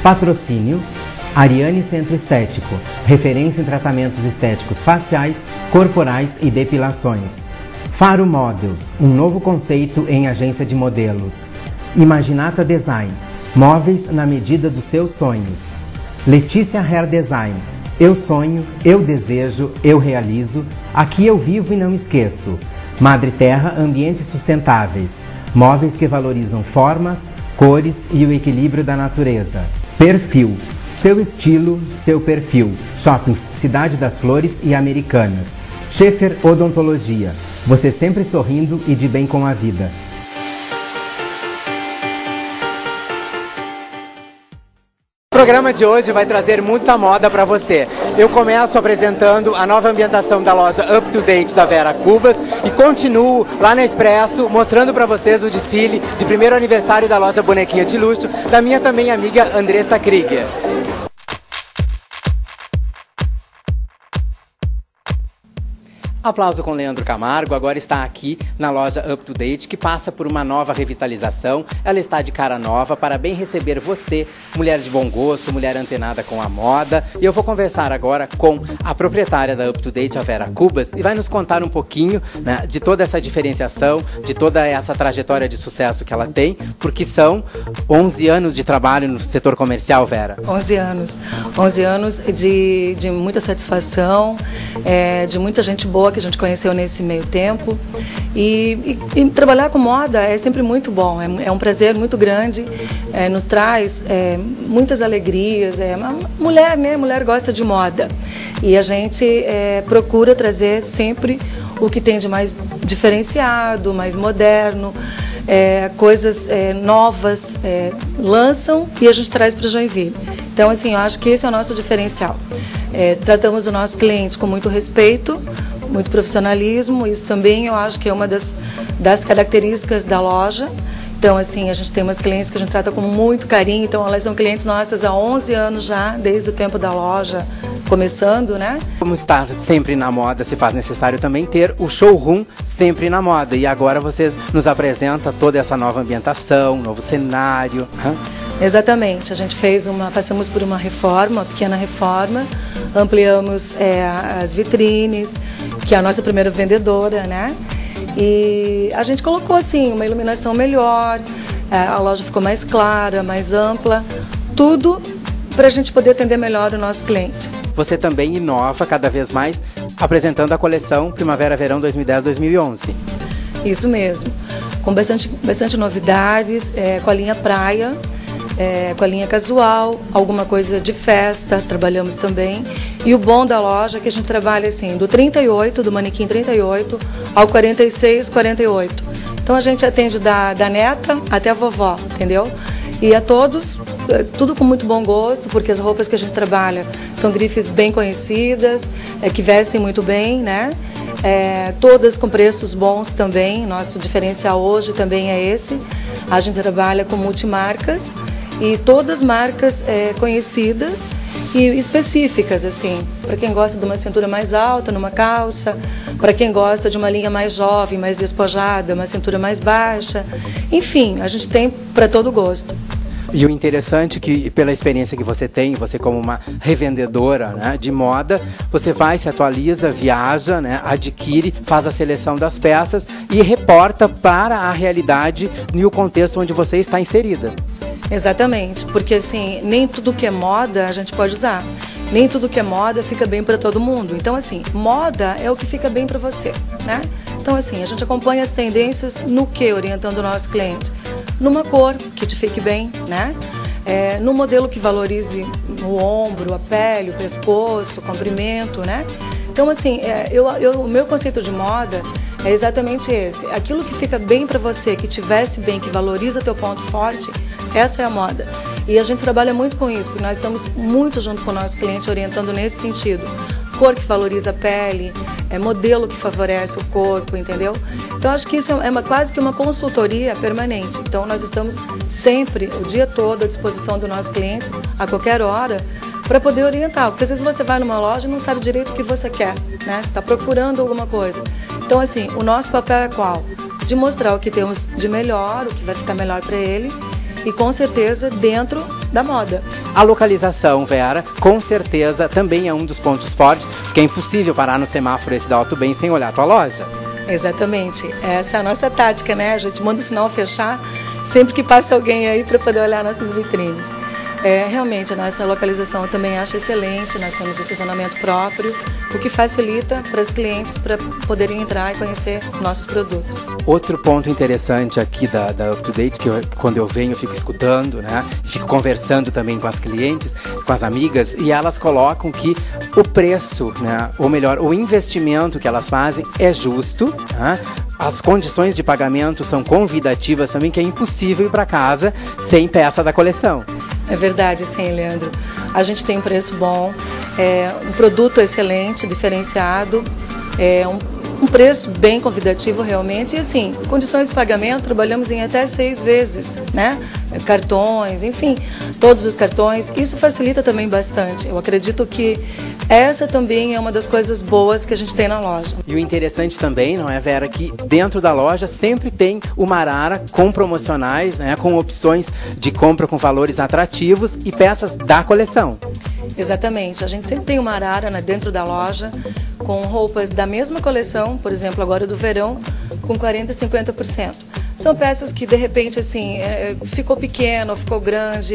Patrocínio Ariane Centro Estético, referência em tratamentos estéticos faciais, corporais e depilações. Faro Models, um novo conceito em agência de modelos. Imaginata Design, móveis na medida dos seus sonhos. Letícia Hair Design, eu sonho, eu desejo, eu realizo, aqui eu vivo e não esqueço. Madre Terra Ambientes Sustentáveis, móveis que valorizam formas, cores e o equilíbrio da natureza. Perfil, seu estilo, seu perfil. Shoppings Cidade das Flores e Americanas. Schaefer Odontologia, você sempre sorrindo e de bem com a vida. O programa de hoje vai trazer muita moda para você. Eu começo apresentando a nova ambientação da loja Up to Date da Vera Cubas e continuo lá na Expresso mostrando para vocês o desfile de primeiro aniversário da loja Bonequinha de Luxo da minha também amiga Andressa Krieger. Aplauso com Leandro Camargo, agora está aqui na loja Up to Date, que passa por uma nova revitalização. Ela está de cara nova para bem receber você, mulher de bom gosto, mulher antenada com a moda. E eu vou conversar agora com a proprietária da Up to Date, a Vera Cubas, e vai nos contar um pouquinho, né, de toda essa diferenciação, de toda essa trajetória de sucesso que ela tem, porque são 11 anos de trabalho no setor comercial, Vera. 11 anos. 11 anos de muita satisfação, de muita gente boa que a gente conheceu nesse meio tempo. E trabalhar com moda é sempre muito bom, é um prazer muito grande, nos traz muitas alegrias. Mulher, né? Mulher gosta de moda. E a gente procura trazer sempre o que tem de mais diferenciado, mais moderno, coisas novas lançam e a gente traz para Joinville. Então, assim, eu acho que esse é o nosso diferencial. Tratamos o nosso cliente com muito respeito, muito profissionalismo. Isso também eu acho que é uma das características da loja. Então, assim, a gente tem umas clientes que a gente trata com muito carinho. Então, elas são clientes nossas há 11 anos já, desde o tempo da loja começando, né? Como estar sempre na moda, se faz necessário também ter o showroom sempre na moda. E agora você nos apresenta toda essa nova ambientação, novo cenário. Exatamente. A gente passamos por uma reforma, uma pequena reforma, ampliamos as vitrines, que é a nossa primeira vendedora, né? E a gente colocou assim uma iluminação melhor, a loja ficou mais clara, mais ampla, tudo para a gente poder atender melhor o nosso cliente. Você também inova cada vez mais, apresentando a coleção Primavera-Verão 2010-2011. Isso mesmo, com bastante novidades, com a linha praia, com a linha casual, alguma coisa de festa, trabalhamos também. E o bom da loja é que a gente trabalha assim, do 38, do manequim 38 ao 46, 48. Então a gente atende da neta até a vovó, entendeu? E a todos, tudo com muito bom gosto, porque as roupas que a gente trabalha são grifes bem conhecidas, que vestem muito bem, né? Todas com preços bons também. Nosso diferencial hoje também é esse. A gente trabalha com multimarcas e todas marcas conhecidas e específicas, assim, para quem gosta de uma cintura mais alta numa calça, para quem gosta de uma linha mais jovem, mais despojada, uma cintura mais baixa, enfim, a gente tem para todo gosto. E o interessante é que, pela experiência que você tem, você como uma revendedora, né, de moda, você vai, se atualiza, viaja, né, adquire, faz a seleção das peças e reporta para a realidade e o contexto onde você está inserida. Exatamente, porque assim, nem tudo que é moda a gente pode usar. Nem tudo que é moda fica bem para todo mundo. Então, assim, moda é o que fica bem para você, né? Então, assim, a gente acompanha as tendências no que, orientando o nosso cliente? Numa cor que te fique bem, né? No modelo que valorize o ombro, a pele, o pescoço, o comprimento, né? Então, assim, o meu conceito de moda é exatamente esse. Aquilo que fica bem para você, que te veste bem, que valoriza teu ponto forte, essa é a moda. E a gente trabalha muito com isso, porque nós estamos muito junto com o nosso cliente, orientando nesse sentido. Cor que valoriza a pele, modelo que favorece o corpo, entendeu? Então, acho que isso é quase que uma consultoria permanente. Então, nós estamos sempre, o dia todo, à disposição do nosso cliente, a qualquer hora, para poder orientar. Porque às vezes você vai numa loja e não sabe direito o que você quer, né? Você está procurando alguma coisa. Então, assim, o nosso papel é qual? De mostrar o que temos de melhor, o que vai ficar melhor para ele, e com certeza dentro da moda. A localização, Vera, com certeza também é um dos pontos fortes, porque é impossível parar no semáforo esse da Auto Bem sem olhar a tua loja. Exatamente, essa é a nossa tática, né? A gente manda o sinal fechar sempre que passa alguém aí para poder olhar nossas vitrines. Realmente, a nossa localização eu também acho excelente, nós temos estacionamento próprio, o que facilita para os clientes para poderem entrar e conhecer nossos produtos. Outro ponto interessante aqui da Up to Date, que quando eu venho eu fico escutando, né? Fico conversando também com as clientes, com as amigas, e elas colocam que o preço, né? Ou melhor, o investimento que elas fazem é justo, né? As condições de pagamento são convidativas também, que é impossível ir para casa sem peça da coleção. É verdade, sim, Leandro. A gente tem um preço bom, um produto excelente, diferenciado, um preço bem convidativo realmente. E assim, condições de pagamento, trabalhamos em até 6 vezes, né? Cartões, enfim, todos os cartões. Isso facilita também bastante. Eu acredito que essa também é uma das coisas boas que a gente tem na loja. E o interessante também, não é, Vera, que dentro da loja sempre tem uma arara com promocionais, né, com opções de compra com valores atrativos e peças da coleção. Exatamente, a gente sempre tem uma arara dentro da loja com roupas da mesma coleção, por exemplo, agora do verão, com 40% e 50%. São peças que, de repente, assim, ficou pequeno, ficou grande,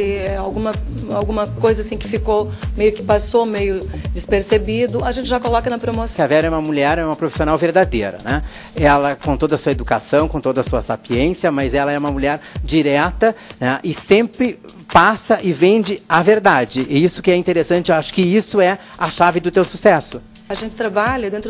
alguma coisa assim que ficou meio que passou meio despercebido, a gente já coloca na promoção. A Vera é uma mulher, é uma profissional verdadeira, né? Ela, com toda a sua educação, com toda a sua sapiência, mas ela é uma mulher direta, né? E sempre passa e vende a verdade. E isso que é interessante, eu acho que isso é a chave do teu sucesso. A gente trabalha dentro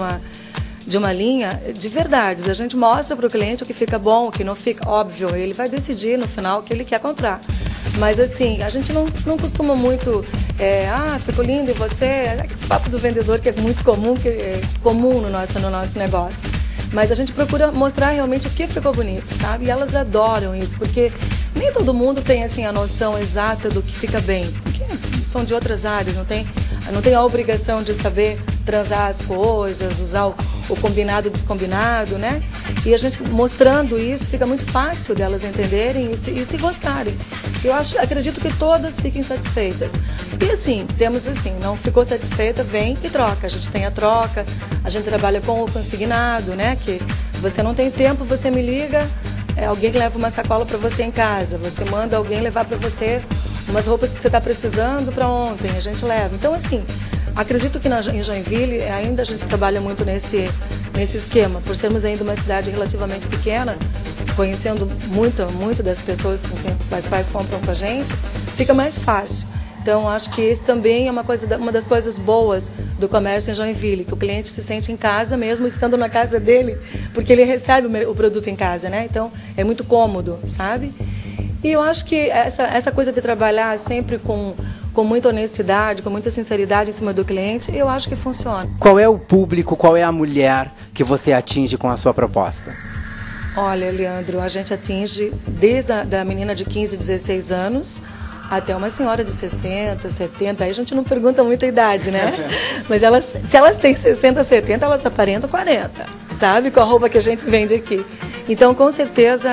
de uma linha de verdades. A gente mostra para o cliente o que fica bom, o que não fica. Óbvio, ele vai decidir no final o que ele quer comprar. Mas assim, a gente não costuma muito, ficou lindo e você... É o papo do vendedor que é muito comum, que é comum no nosso negócio. Mas a gente procura mostrar realmente o que ficou bonito, sabe? E elas adoram isso, porque nem todo mundo tem assim a noção exata do que fica bem. Porque são de outras áreas, não tem a obrigação de saber transar as coisas, usar o combinado e descombinado, né? E a gente mostrando isso, fica muito fácil delas entenderem e se gostarem. Eu acredito que todas fiquem satisfeitas. E assim, temos assim, não ficou satisfeita, vem e troca. A gente tem a troca, a gente trabalha com o consignado, né? Que você não tem tempo, você me liga, alguém leva uma sacola para você em casa, você manda alguém levar para você umas roupas que você está precisando para ontem, a gente leva. Então assim, acredito que em Joinville ainda a gente trabalha muito nesse esquema, por sermos ainda uma cidade relativamente pequena, conhecendo muito das pessoas com quem os pais compram com a gente, fica mais fácil. Então, acho que esse também é uma das coisas boas do comércio em Joinville, que o cliente se sente em casa mesmo estando na casa dele, porque ele recebe o produto em casa, né? Então, é muito cômodo, sabe? E eu acho que essa coisa de trabalhar sempre com muita honestidade, com muita sinceridade em cima do cliente, eu acho que funciona. Qual é o público, qual é a mulher que você atinge com a sua proposta? Olha, Leandro, a gente atinge desde a menina de 15, 16 anos até uma senhora de 60, 70, aí a gente não pergunta muita idade, né? Mas se elas têm 60, 70, elas aparentam 40, sabe? Com a roupa que a gente vende aqui. Então, com certeza,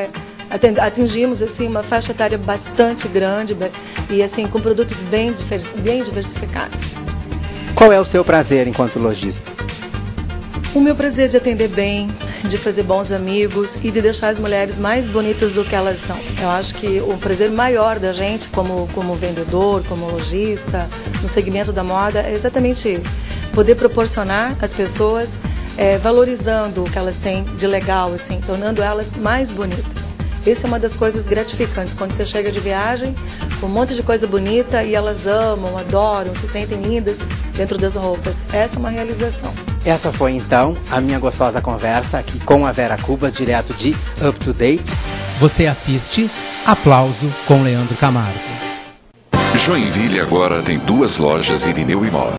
atingimos assim, uma faixa etária bastante grande e assim, com produtos bem diversificados. Qual é o seu prazer enquanto lojista? O meu prazer de atender bem, de fazer bons amigos e de deixar as mulheres mais bonitas do que elas são. Eu acho que o prazer maior da gente como vendedor, como lojista, no segmento da moda, é exatamente isso. Poder proporcionar às pessoas, valorizando o que elas têm de legal, assim, tornando elas mais bonitas. Essa é uma das coisas gratificantes, quando você chega de viagem com um monte de coisa bonita e elas amam, adoram, se sentem lindas dentro das roupas. Essa é uma realização. Essa foi então a minha gostosa conversa aqui com a Vera Cubas, direto de Up to Date. Você assiste Aplauso com Leandro Camargo. Joinville agora tem 2 lojas Irineu e Mó.